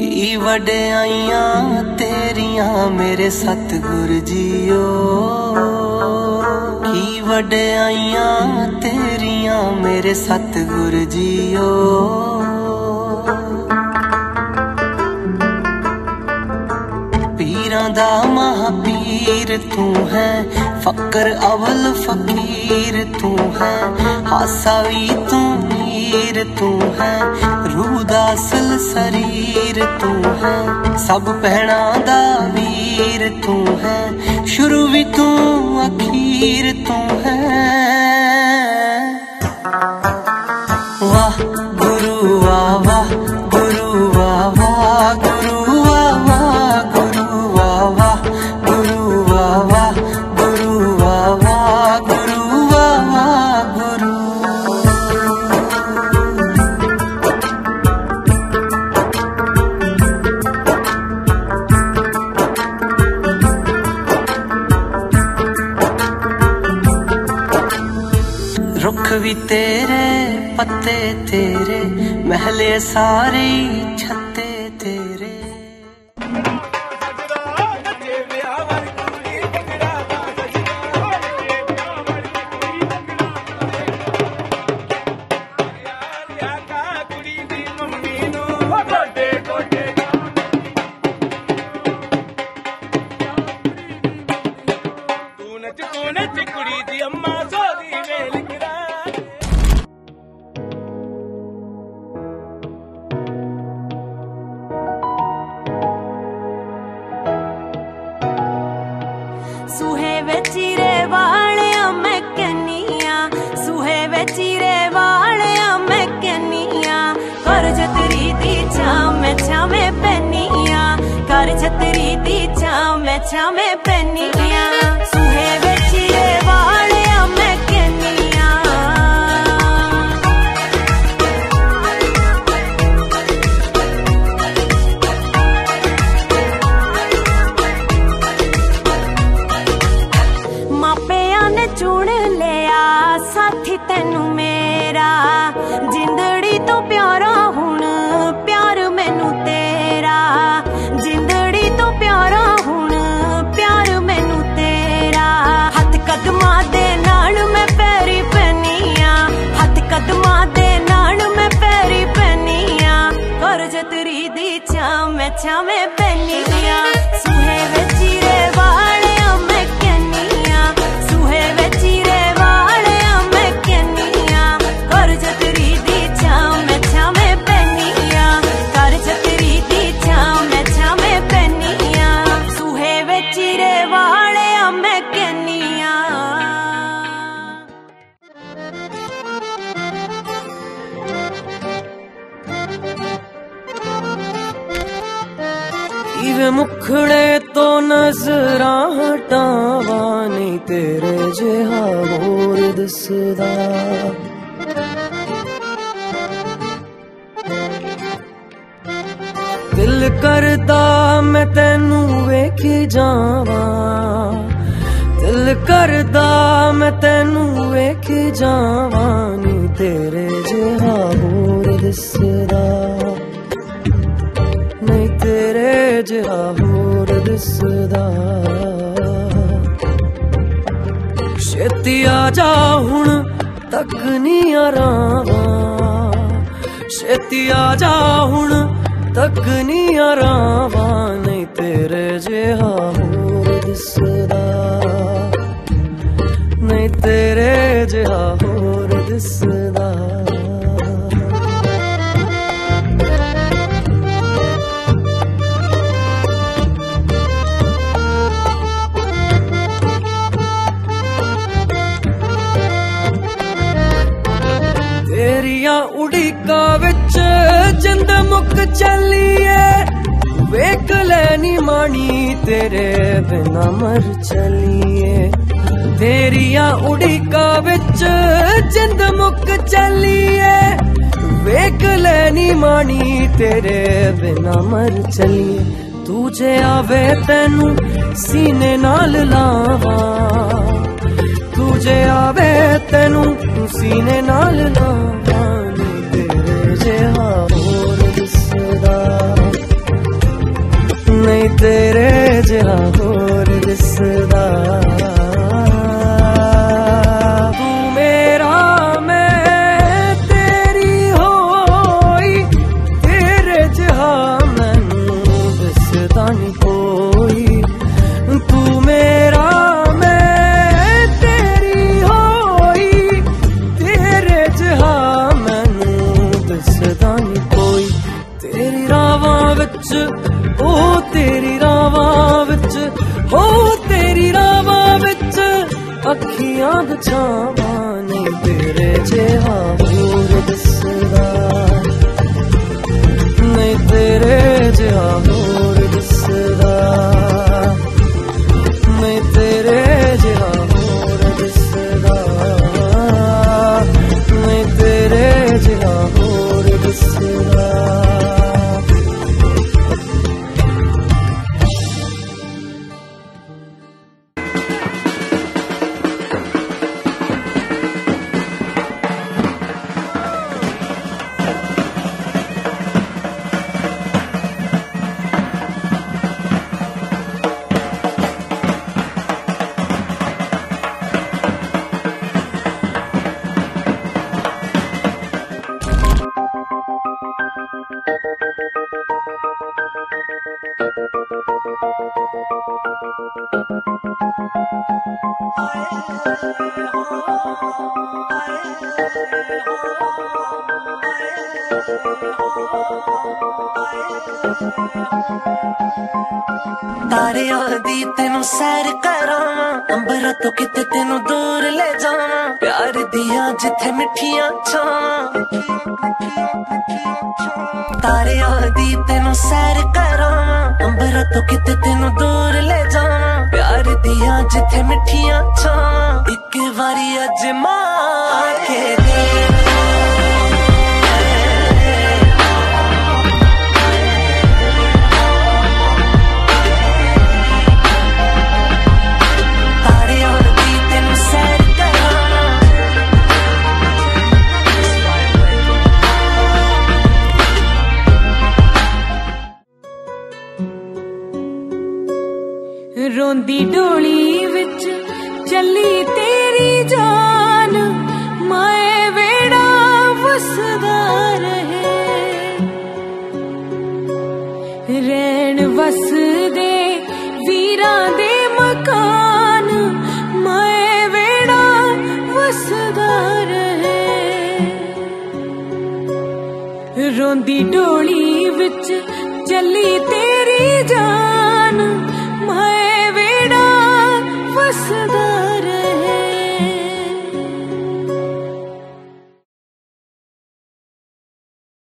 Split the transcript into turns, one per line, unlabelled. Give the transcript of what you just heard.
की वड्याइयां तेरियां मेरे सतगुर जीओ, की वड्याइयां तेरियां मेरे सतगुर जीओ। पीरां दा महापीर तू है, फकर अवल फकीर तू है, हासा भी तू मीर तू है, रूह दा असल शरीर तू है, सब भैणां दा वीर तू है, शुरू भी तू अखीर तू है। वाह गुरु वाह वाह गुरु वाह वाह गुरु वाह वाह गुरु वाह वाह गुरु वाह वाह गुरु वाह वाह गुरु वाह वाह गुरु। रुख भी तेरे पत्ते तेरे, महले सारे छत्ते तेरे।
सूहे वे चीरे वालिया मैं कहनिया, सूहे वे चीरे वालिया मैं कहनिया, कर छतरी दी छामे छामे पैनिया, कर छतरी दी छामे छामे पैनिया। सूहे वे चीरे वालिया मैं कहनिया, मापिया ने चुन लिया साथी तेनू मेरा, जिंदड़ी तो प्यारा हुण प्यार मैनू तेरा, जिंदड़ी तो प्यारा हुण प्यार मैनू तेरा। हथ कदमां दे नाल मैं पैरी पैनिया, हथ कदमां दे नाल मैं पैरी पैनिया, कर जतरी दी छामे छामे पैनिया। सूहे वे चीरे वालिया मैं कहनिया, सूहे वे चीरे वालिया मैं कहनिया, कर जतरी दी छामे छामे पैनिया, कर जतरी दी छामे छामे पैनिया। सूहे वे चीरे वालिया मैं कहनिया।
इवे मुखड़े तो नजरां हटावा, नहीं तेरे जिहा होर दिसदा। दिल करदा मैं तैनू वेखी जावा, दिल करदा मैं तैनू वेखी जावा, नहीं तेरे जिहा होर दिसदा, नहीं तेरे जिहा होर दिसदा। छेती आजा हुण तक नी आरावा, छेती आजा हुण तक नी आरावा, नहीं तेरे जिहा होर दिसदा, नहीं तेरे जिहा होर दिसदा। तेरिया उड़ीका विच जिंद मुक चलिए, वेख लैनी मानी तेरे बिना मर चलिए। तेरिया उड़ीका विच जिंद मुक चलिए, वेख लैनी मानी तेरे बिना मर चलिए। तुझे आवे तैनू सीने नाल लावा, तुझे आवे तेनू सीने नाल लावा, तेरे जिहा होर दिसदा,
विच ओ तेरी रावां विच हो तेरी रावां विच अखियां बछावां नहीं तेरे जिहा होर दिसदा नहीं तेरे जिहा होर दिसदा नहीं तेरे जिहा होर दिसदा नहीं तेरे जिहा होर दिसदा
तारियां दी तेनू सैर करावां अंबरा तो किते तेनू दूर ले जावां प्यार दियां जिथे मिठियां छावां तारियां दी तेनू सैर करावां अंबरा तो किते तेनू दूर ले जावां प्यार दियां जिथे मिठियां छावां इक बारी अजमा के दे
रोंदी डोली विच चली तेरी जान माए वेड़ा वसदा रहे रैन वसदे वीरां दे मकान माए वेड़ा वसदा रहे रोंदी डोली विच चली तेरी जान माए वेड़ा वसदा